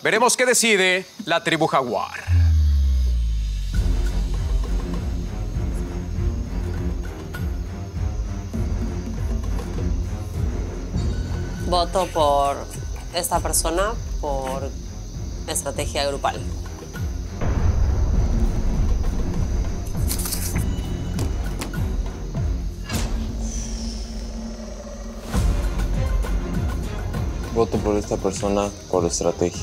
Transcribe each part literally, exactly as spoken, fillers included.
Veremos qué decide la tribu Jaguar. Voto por esta persona por estrategia grupal. Voto por esta persona por estrategia.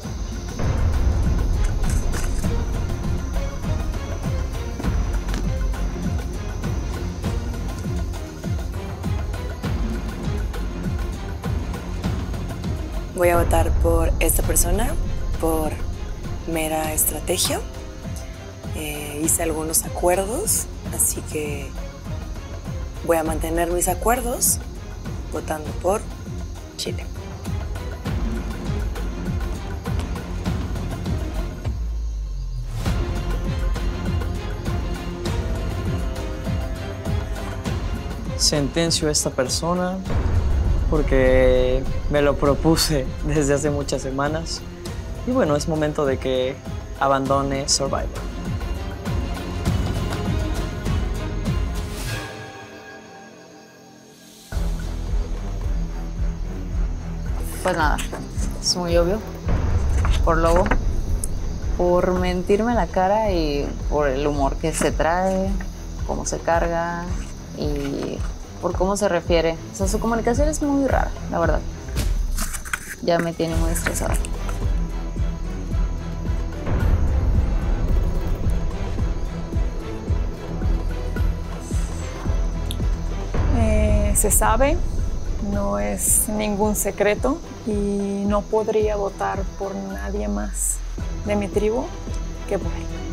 Voy a votar por esta persona por mera estrategia. Eh, hice algunos acuerdos, así que voy a mantener mis acuerdos votando por Chile. Sentencio a esta persona porque me lo propuse desde hace muchas semanas. Y bueno, es momento de que abandone Survivor. Pues nada, es muy obvio. Por Lobo, por mentirme la cara y por el humor que se trae, cómo se carga y por cómo se refiere. O sea, su comunicación es muy rara, la verdad. Ya me tiene muy estresada. Eh, se sabe, no es ningún secreto y no podría votar por nadie más de mi tribu que por él.